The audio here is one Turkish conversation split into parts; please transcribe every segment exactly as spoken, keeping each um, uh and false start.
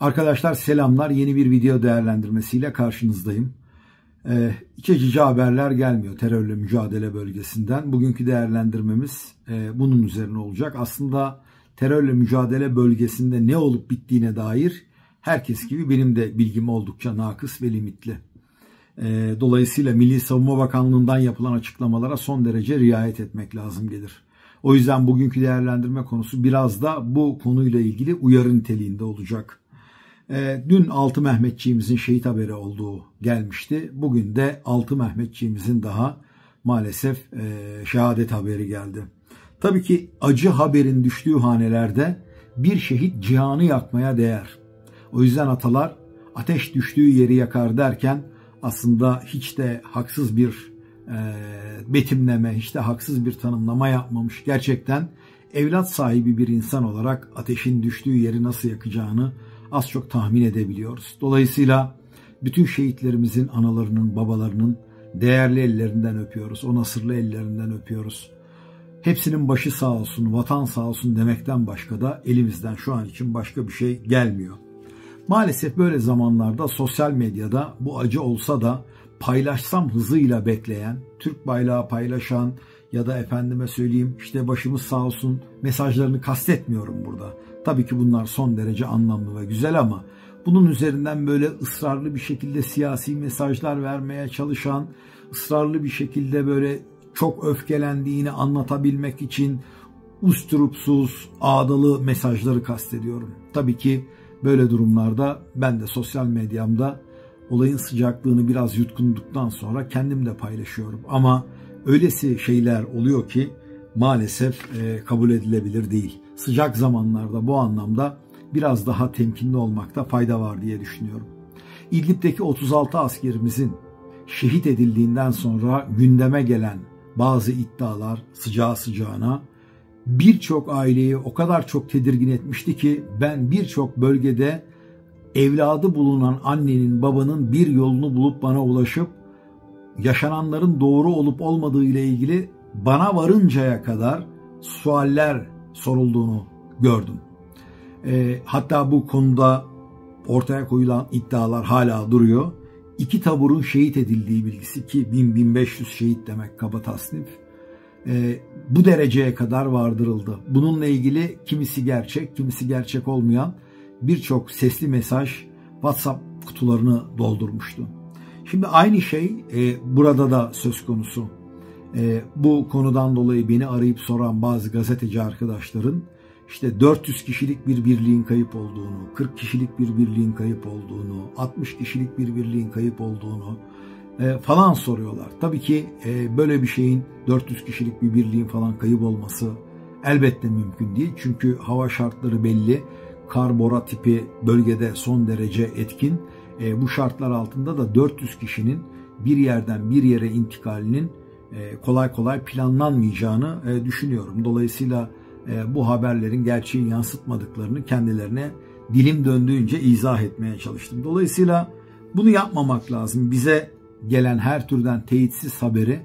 Arkadaşlar selamlar. Yeni bir video değerlendirmesiyle karşınızdayım. Ee, iç açıcı haberler gelmiyor terörle mücadele bölgesinden. Bugünkü değerlendirmemiz e, bunun üzerine olacak. Aslında terörle mücadele bölgesinde ne olup bittiğine dair herkes gibi benim de bilgim oldukça nakıs ve limitli. E, dolayısıyla Milli Savunma Bakanlığı'ndan yapılan açıklamalara son derece riayet etmek lazım gelir. O yüzden bugünkü değerlendirme konusu biraz da bu konuyla ilgili uyarı niteliğinde olacak. E, dün altı Mehmetçiğimizin şehit haberi olduğu gelmişti. Bugün de altı Mehmetçiğimizin daha maalesef e, şehadet haberi geldi. Tabii ki acı haberin düştüğü hanelerde bir şehit cihanı yakmaya değer. O yüzden atalar ateş düştüğü yeri yakar derken aslında hiç de haksız bir e, betimleme, hiç de haksız bir tanımlama yapmamış. Gerçekten evlat sahibi bir insan olarak ateşin düştüğü yeri nasıl yakacağını az çok tahmin edebiliyoruz. Dolayısıyla bütün şehitlerimizin analarının, babalarının değerli ellerinden öpüyoruz. O nasırlı ellerinden öpüyoruz. Hepsinin başı sağ olsun, vatan sağ olsun demekten başka da elimizden şu an için başka bir şey gelmiyor. Maalesef böyle zamanlarda sosyal medyada bu acı olsa da paylaşsam hızıyla bekleyen, Türk bayrağı paylaşan ya da efendime söyleyeyim işte başımız sağ olsun mesajlarını kastetmiyorum burada. Tabii ki bunlar son derece anlamlı ve güzel ama bunun üzerinden böyle ısrarlı bir şekilde siyasi mesajlar vermeye çalışan, ısrarlı bir şekilde böyle çok öfkelendiğini anlatabilmek için usturupsuz, ağdalı mesajları kastediyorum. Tabii ki böyle durumlarda ben de sosyal medyamda olayın sıcaklığını biraz yutkunduktan sonra kendim de paylaşıyorum. Ama öylesi şeyler oluyor ki maalesef e, kabul edilebilir değil. Sıcak zamanlarda bu anlamda biraz daha temkinli olmakta fayda var diye düşünüyorum. İdlib'deki otuz altı askerimizin şehit edildiğinden sonra gündeme gelen bazı iddialar sıcağı sıcağına birçok aileyi o kadar çok tedirgin etmişti ki ben birçok bölgede evladı bulunan annenin, babanın bir yolunu bulup bana ulaşıp yaşananların doğru olup olmadığı ile ilgili bana varıncaya kadar sualler sorulduğunu gördüm. E, hatta bu konuda ortaya koyulan iddialar hala duruyor. İki taburun şehit edildiği bilgisi ki bin bin beş yüz şehit demek kaba tasnif. E, bu dereceye kadar vardırıldı. Bununla ilgili kimisi gerçek, kimisi gerçek olmayan birçok sesli mesaj WhatsApp kutularını doldurmuştu. Şimdi aynı şey e, burada da söz konusu. E, bu konudan dolayı beni arayıp soran bazı gazeteci arkadaşların işte dört yüz kişilik bir birliğin kayıp olduğunu, kırk kişilik bir birliğin kayıp olduğunu, altmış kişilik bir birliğin kayıp olduğunu e, falan soruyorlar. Tabii ki e, böyle bir şeyin dört yüz kişilik bir birliğin falan kayıp olması elbette mümkün değil. Çünkü hava şartları belli. Kar bora tipi bölgede son derece etkin. E, bu şartlar altında da dört yüz kişinin bir yerden bir yere intikalinin e, kolay kolay planlanmayacağını e, düşünüyorum. Dolayısıyla e, bu haberlerin gerçeği yansıtmadıklarını kendilerine dilim döndüğünce izah etmeye çalıştım. Dolayısıyla bunu yapmamak lazım. Bize gelen her türden teyitsiz haberi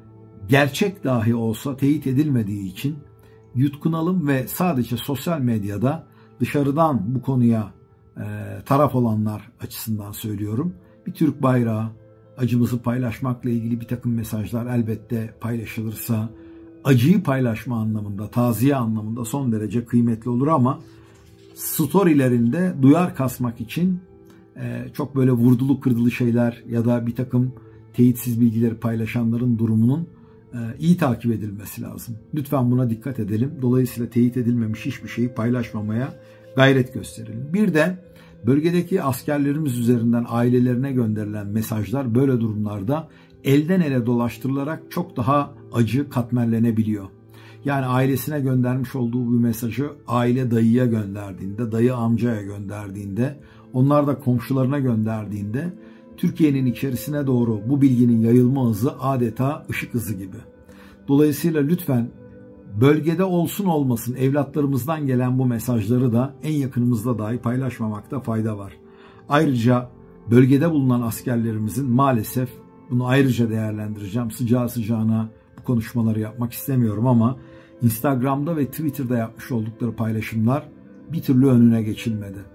gerçek dahi olsa teyit edilmediği için yutkunalım ve sadece sosyal medyada dışarıdan bu konuya e, taraf olanlar açısından söylüyorum. Bir Türk bayrağı, acımızı paylaşmakla ilgili bir takım mesajlar elbette paylaşılırsa acıyı paylaşma anlamında, taziye anlamında son derece kıymetli olur ama storylerinde duyar kasmak için e, çok böyle vurdulu kırdılı şeyler ya da bir takım teyitsiz bilgileri paylaşanların durumunun e, iyi takip edilmesi lazım. Lütfen buna dikkat edelim. Dolayısıyla teyit edilmemiş hiçbir şeyi paylaşmamaya gayret gösterelim. Bir de bölgedeki askerlerimiz üzerinden ailelerine gönderilen mesajlar böyle durumlarda elden ele dolaştırılarak çok daha acı katmerlenebiliyor. Yani ailesine göndermiş olduğu bu mesajı aile dayıya gönderdiğinde, dayı amcaya gönderdiğinde, onlar da komşularına gönderdiğinde Türkiye'nin içerisine doğru bu bilginin yayılma hızı adeta ışık hızı gibi. Dolayısıyla lütfen bölgede olsun olmasın evlatlarımızdan gelen bu mesajları da en yakınımızda dahi paylaşmamakta fayda var. Ayrıca bölgede bulunan askerlerimizin maalesef bunu ayrıca değerlendireceğim. Sıcağı sıcağına bu konuşmaları yapmak istemiyorum ama Instagram'da ve Twitter'da yapmış oldukları paylaşımlar bir türlü önüne geçilmedi.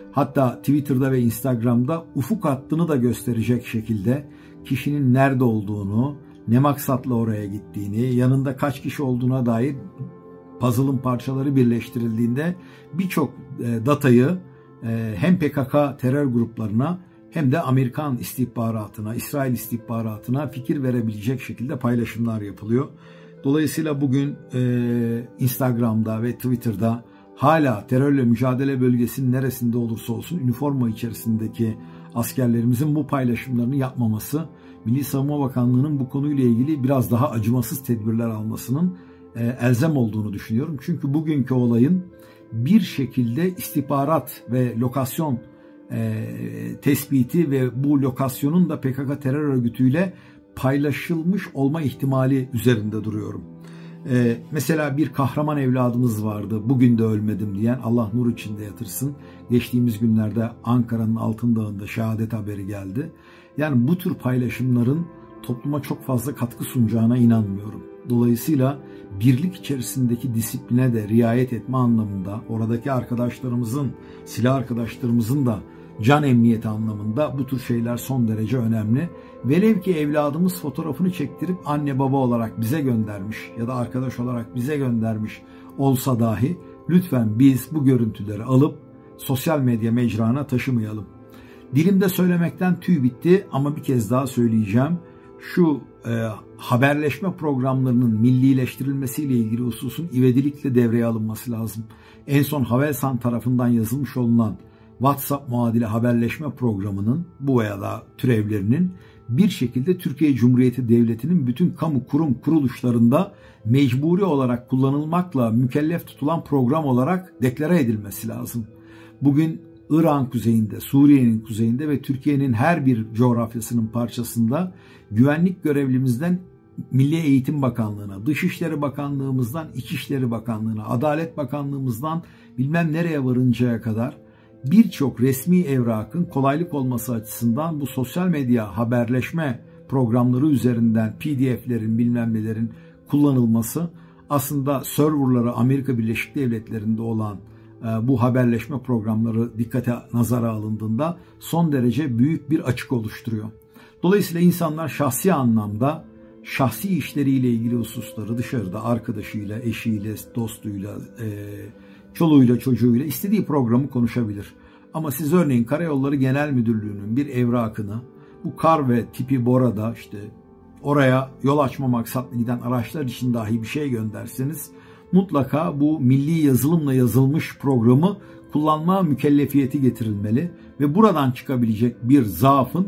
Hatta Twitter'da ve Instagram'da ufuk hattını da gösterecek şekilde kişinin nerede olduğunu, ne maksatla oraya gittiğini, yanında kaç kişi olduğuna dair puzzle'ın parçaları birleştirildiğinde birçok datayı hem P K K terör gruplarına hem de Amerikan istihbaratına, İsrail istihbaratına fikir verebilecek şekilde paylaşımlar yapılıyor. Dolayısıyla bugün e, Instagram'da ve Twitter'da hala terörle mücadele bölgesinin neresinde olursa olsun üniforma içerisindeki askerlerimizin bu paylaşımlarını yapmaması, Milli Savunma Bakanlığı'nın bu konuyla ilgili biraz daha acımasız tedbirler almasının e, elzem olduğunu düşünüyorum. Çünkü bugünkü olayın bir şekilde istihbarat ve lokasyon e, tespiti ve bu lokasyonun da P K K terör örgütüyle paylaşılmış olma ihtimali üzerinde duruyorum. Ee, mesela bir kahraman evladımız vardı, bugün de ölmedim diyen, Allah nur içinde yatırsın. Geçtiğimiz günlerde Ankara'nın Altındağı'nda şehadet haberi geldi. Yani bu tür paylaşımların topluma çok fazla katkı sunacağına inanmıyorum. Dolayısıyla birlik içerisindeki disipline de riayet etme anlamında, oradaki arkadaşlarımızın, silah arkadaşlarımızın da can emniyeti anlamında bu tür şeyler son derece önemli. Velev ki evladımız fotoğrafını çektirip anne baba olarak bize göndermiş ya da arkadaş olarak bize göndermiş olsa dahi lütfen biz bu görüntüleri alıp sosyal medya mecrana taşımayalım. Dilimde söylemekten tüy bitti ama bir kez daha söyleyeceğim. Şu e, haberleşme programlarının millileştirilmesiyle ilgili hususun ivedilikle devreye alınması lazım. En son Havelsan tarafından yazılmış olunan WhatsApp muadili haberleşme programının bu veya da türevlerinin bir şekilde Türkiye Cumhuriyeti Devleti'nin bütün kamu kurum kuruluşlarında mecburi olarak kullanılmakla mükellef tutulan program olarak deklare edilmesi lazım. Bugün İran kuzeyinde, Suriye'nin kuzeyinde ve Türkiye'nin her bir coğrafyasının parçasında güvenlik görevlimizden Milli Eğitim Bakanlığı'na, Dışişleri Bakanlığımızdan İçişleri Bakanlığı'na, Adalet Bakanlığımızdan bilmem nereye varıncaya kadar birçok resmi evrakın kolaylık olması açısından bu sosyal medya haberleşme programları üzerinden P D F'lerin bilmem nelerin kullanılması aslında serverları Amerika Birleşik Devletleri'nde olan bu haberleşme programları dikkate nazara alındığında son derece büyük bir açık oluşturuyor. Dolayısıyla insanlar şahsi anlamda şahsi işleriyle ilgili hususları dışarıda arkadaşıyla, eşiyle, dostuyla, çoluğuyla, çocuğuyla istediği programı konuşabilir. Ama siz örneğin Karayolları Genel Müdürlüğü'nün bir evrakını bu kar ve tipi borada işte oraya yol açma maksatlı giden araçlar için dahi bir şey gönderseniz mutlaka bu milli yazılımla yazılmış programı kullanma mükellefiyeti getirilmeli ve buradan çıkabilecek bir zaafın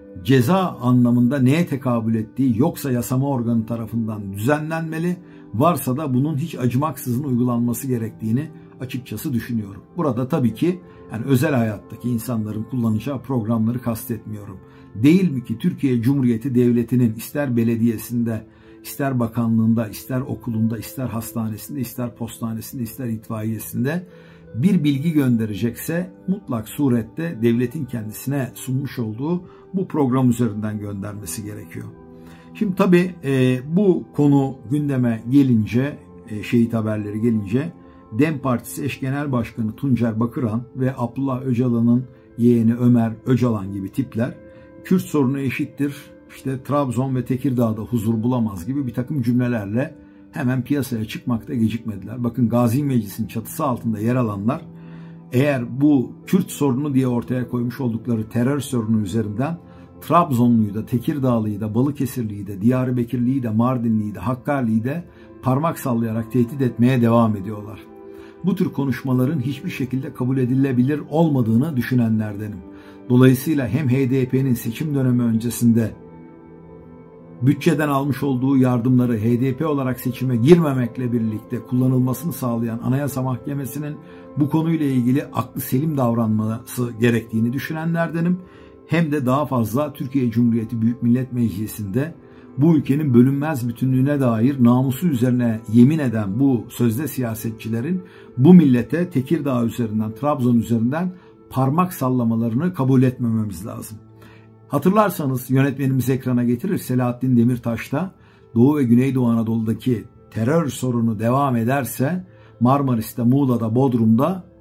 ceza anlamında neye tekabül ettiği yoksa yasama organı tarafından düzenlenmeli, varsa da bunun hiç acımaksızın uygulanması gerektiğini açıkçası düşünüyorum. Burada tabii ki yani özel hayattaki insanların kullanacağı programları kastetmiyorum. Değil mi ki Türkiye Cumhuriyeti Devleti'nin ister belediyesinde, ister bakanlığında, ister okulunda, ister hastanesinde, ister postanesinde, ister itfaiyesinde bir bilgi gönderecekse mutlak surette devletin kendisine sunmuş olduğu bu program üzerinden göndermesi gerekiyor. Şimdi tabii e, bu konu gündeme gelince, e, şehit haberleri gelince DEM Partisi eş genel başkanı Tuncer Bakıran ve Abdullah Öcalan'ın yeğeni Ömer Öcalan gibi tipler Kürt sorunu eşittir, işte Trabzon ve Tekirdağ'da huzur bulamaz gibi bir takım cümlelerle hemen piyasaya çıkmakta gecikmediler. Bakın Gazi Meclis'in çatısı altında yer alanlar eğer bu Kürt sorunu diye ortaya koymuş oldukları terör sorunu üzerinden Trabzonlu'yu da, Tekirdağlı'yı da, Balıkesirli'yi de, Diyarbakırlı'yı da, Mardinli'yi de, Hakkari'yi de parmak sallayarak tehdit etmeye devam ediyorlar. Bu tür konuşmaların hiçbir şekilde kabul edilebilir olmadığını düşünenlerdenim. Dolayısıyla hem H D P'nin seçim dönemi öncesinde bütçeden almış olduğu yardımları H D P olarak seçime girmemekle birlikte kullanılmasını sağlayan Anayasa Mahkemesi'nin bu konuyla ilgili aklı selim davranması gerektiğini düşünenlerdenim. Hem de daha fazla Türkiye Cumhuriyeti Büyük Millet Meclisi'nde bu ülkenin bölünmez bütünlüğüne dair namusu üzerine yemin eden bu sözde siyasetçilerin bu millete Tekirdağ üzerinden, Trabzon üzerinden parmak sallamalarını kabul etmememiz lazım. Hatırlarsanız yönetmenimiz ekrana getirir, Selahattin Demirtaş'ta Doğu ve Güneydoğu Anadolu'daki terör sorunu devam ederse Marmaris'te, Muğla'da, Bodrum'da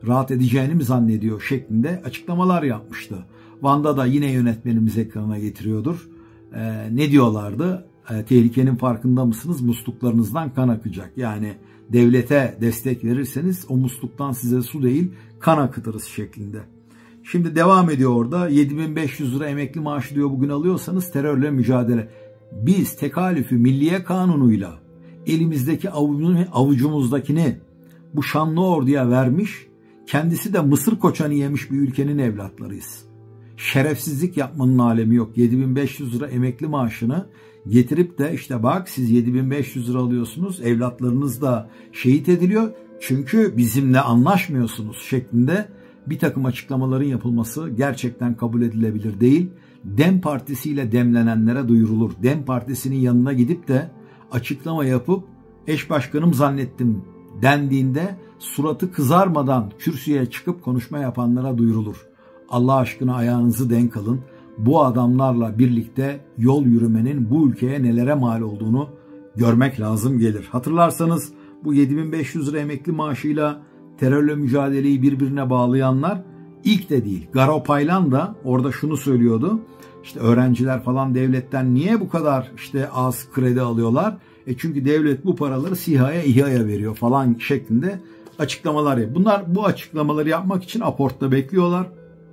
rahat edeceğini mi zannediyor şeklinde açıklamalar yapmıştı. Van'da da yine yönetmenimiz ekrana getiriyordur. Ee, ne diyorlardı? Ee, tehlikenin farkında mısınız? Musluklarınızdan kan akacak. Yani devlete destek verirseniz o musluktan size su değil kan akıtırız şeklinde. Şimdi devam ediyor orada. yedi bin beş yüz lira emekli maaşı diyor bugün alıyorsanız terörle mücadele. Biz tekalüfü milliye kanunuyla elimizdeki avucumuzdakini bu şanlı orduya vermiş, kendisi de mısır koçanı yemiş bir ülkenin evlatlarıyız. Şerefsizlik yapmanın alemi yok. yedi bin beş yüz lira emekli maaşını getirip de işte bak siz yedi bin beş yüz lira alıyorsunuz, evlatlarınız da şehit ediliyor çünkü bizimle anlaşmıyorsunuz şeklinde bir takım açıklamaların yapılması gerçekten kabul edilebilir değil. DEM Partisi ile demlenenlere duyurulur. DEM Partisi'nin yanına gidip de açıklama yapıp eş başkanım zannettim dendiğinde suratı kızarmadan kürsüye çıkıp konuşma yapanlara duyurulur. Allah aşkına ayağınızı denk alın. Bu adamlarla birlikte yol yürümenin bu ülkeye nelere mal olduğunu görmek lazım gelir. Hatırlarsanız bu yedi bin beş yüz lira emekli maaşıyla terörle mücadeleyi birbirine bağlayanlar ilk de değil. Garo Paylan da orada şunu söylüyordu. İşte öğrenciler falan devletten niye bu kadar işte az kredi alıyorlar? E çünkü devlet bu paraları SİHA'ya, İHA'ya veriyor falan şeklinde açıklamalar yapıyor. Bunlar bu açıklamaları yapmak için aportta bekliyorlar.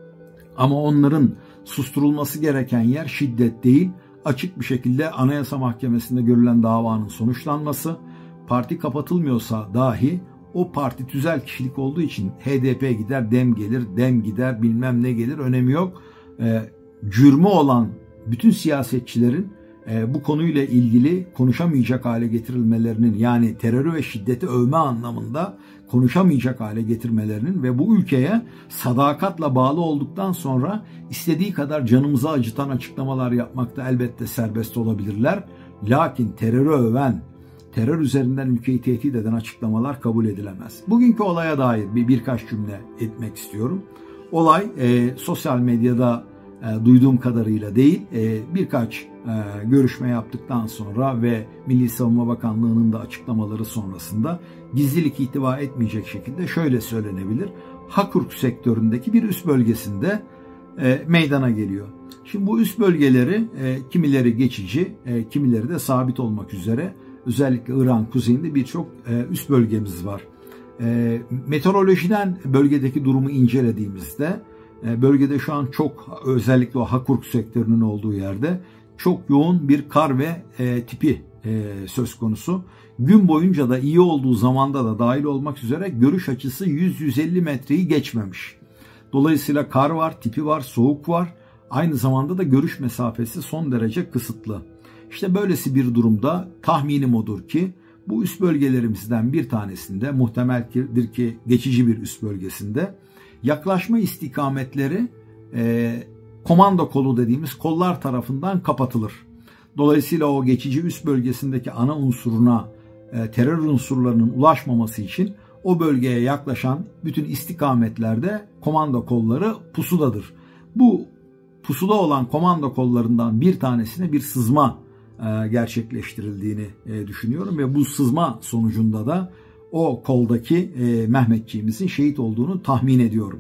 Ama onların susturulması gereken yer şiddet değil, açık bir şekilde Anayasa Mahkemesi'nde görülen davanın sonuçlanması. Parti kapatılmıyorsa dahi o parti tüzel kişilik olduğu için H D P gider, DEM gelir, DEM gider, bilmem ne gelir, önemi yok. E, cürmü olan bütün siyasetçilerin e, bu konuyla ilgili konuşamayacak hale getirilmelerinin, yani terörü ve şiddeti övme anlamında konuşamayacak hale getirmelerinin ve bu ülkeye sadakatle bağlı olduktan sonra istediği kadar canımızı acıtan açıklamalar yapmakta elbette serbest olabilirler. Lakin terörü öven, terör üzerinden ülkeyi tehdit eden açıklamalar kabul edilemez. Bugünkü olaya dair bir birkaç cümle etmek istiyorum. Olay e, sosyal medyada e, duyduğum kadarıyla değil, e, birkaç e, görüşme yaptıktan sonra ve Milli Savunma Bakanlığı'nın da açıklamaları sonrasında gizlilik itibar etmeyecek şekilde şöyle söylenebilir. Hakurk sektöründeki bir üs bölgesinde e, meydana geliyor. Şimdi bu üs bölgeleri e, kimileri geçici, e, kimileri de sabit olmak üzere özellikle İran kuzeyinde birçok e, üst bölgemiz var. E, meteorolojiden bölgedeki durumu incelediğimizde e, bölgede şu an çok, özellikle o Hakurk sektörünün olduğu yerde çok yoğun bir kar ve e, tipi e, söz konusu. Gün boyunca da iyi olduğu zamanda da dahil olmak üzere görüş açısı yüz yüz elli metreyi geçmemiş. Dolayısıyla kar var, tipi var, soğuk var. Aynı zamanda da görüş mesafesi son derece kısıtlı. İşte böylesi bir durumda tahminim odur ki bu üst bölgelerimizden bir tanesinde, muhtemeldir ki geçici bir üst bölgesinde, yaklaşma istikametleri e, komando kolu dediğimiz kollar tarafından kapatılır. Dolayısıyla o geçici üst bölgesindeki ana unsuruna e, terör unsurlarının ulaşmaması için o bölgeye yaklaşan bütün istikametlerde komando kolları pusudadır. Bu pusuda olan komando kollarından bir tanesine bir sızma e, gerçekleştirildiğini e, düşünüyorum ve bu sızma sonucunda da o koldaki e, Mehmetçiğimizin şehit olduğunu tahmin ediyorum.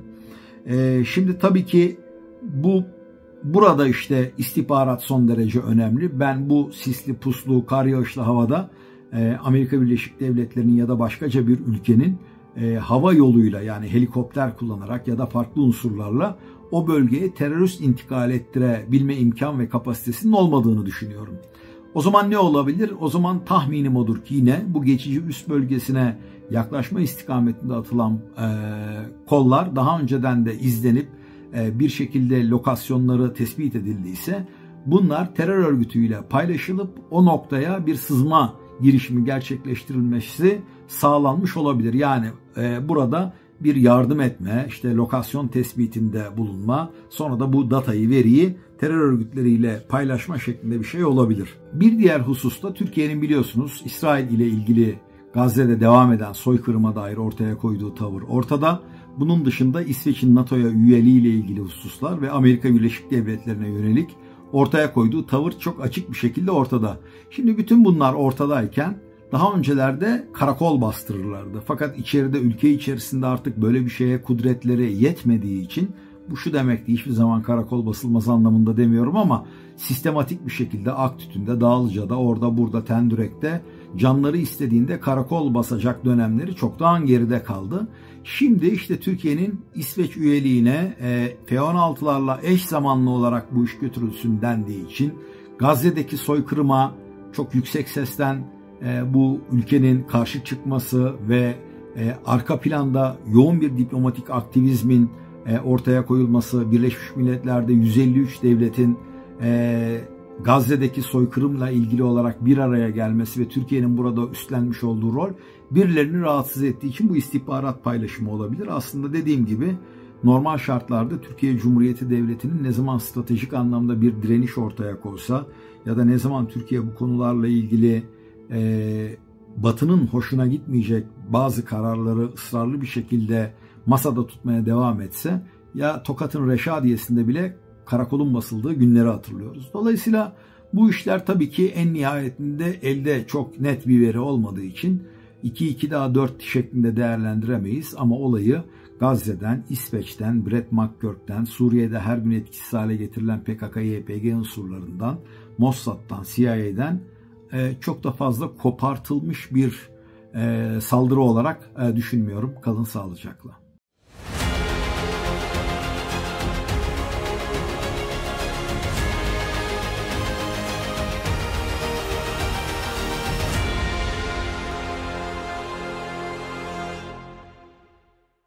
E, şimdi tabii ki bu burada işte istihbarat son derece önemli. Ben bu sisli, puslu, kar yağışlı havada e, Amerika Birleşik Devletleri'nin ya da başkaca bir ülkenin e, hava yoluyla, yani helikopter kullanarak ya da farklı unsurlarla o bölgeye terörist intikal ettirebilme imkan ve kapasitesinin olmadığını düşünüyorum. O zaman ne olabilir? O zaman tahminim odur ki yine bu geçici üst bölgesine yaklaşma istikametinde atılan e, kollar daha önceden de izlenip e, bir şekilde lokasyonları tespit edildiyse bunlar terör örgütüyle paylaşılıp o noktaya bir sızma girişimi gerçekleştirilmesi sağlanmış olabilir. Yani e, burada bir yardım etme, işte lokasyon tespitinde bulunma, sonra da bu datayı, veriyi terör örgütleriyle paylaşma şeklinde bir şey olabilir. Bir diğer hususta Türkiye'nin biliyorsunuz İsrail ile ilgili Gazze'de devam eden soykırıma dair ortaya koyduğu tavır ortada. Bunun dışında İsveç'in NATO'ya üyeliği ile ilgili hususlar ve Amerika Birleşik Devletleri'ne yönelik ortaya koyduğu tavır çok açık bir şekilde ortada. Şimdi bütün bunlar ortadayken Daha öncelerde karakol bastırırlardı. Fakat içeride, ülke içerisinde artık böyle bir şeye kudretleri yetmediği için, bu şu demekti, hiçbir zaman karakol basılmaz anlamında demiyorum ama sistematik bir şekilde Aktütün'de, Dağlıca'da, orada burada, Tendürek'te canları istediğinde karakol basacak dönemleri çoktan geride kaldı. Şimdi işte Türkiye'nin İsveç üyeliğine e, F on altılarla eş zamanlı olarak bu iş götürülsün dendiği için Gazze'deki soykırıma çok yüksek sesten e, bu ülkenin karşı çıkması ve e, arka planda yoğun bir diplomatik aktivizmin e, ortaya koyulması, Birleşmiş Milletler'de yüz elli üç devletin e, Gazze'deki soykırımla ilgili olarak bir araya gelmesi ve Türkiye'nin burada üstlenmiş olduğu rol birilerini rahatsız ettiği için bu istihbarat paylaşımı olabilir. Aslında dediğim gibi normal şartlarda Türkiye Cumhuriyeti Devleti'nin ne zaman stratejik anlamda bir direniş ortaya koysa ya da ne zaman Türkiye bu konularla ilgili e, Batı'nın hoşuna gitmeyecek bazı kararları ısrarlı bir şekilde masada tutmaya devam etse, ya Tokat'ın Reşadiyesi'nde bile karakolun basıldığı günleri hatırlıyoruz. Dolayısıyla bu işler tabii ki en nihayetinde elde çok net bir veri olmadığı için iki iki daha dört şeklinde değerlendiremeyiz ama olayı Gazze'den, İsveç'ten, Brett McGurk'ten, Suriye'de her gün etkisiz hale getirilen P K K Y P G unsurlarından, Mossad'dan, C I A'den e, çok da fazla kopartılmış bir e, saldırı olarak e, düşünmüyorum. Kalın sağlıcakla.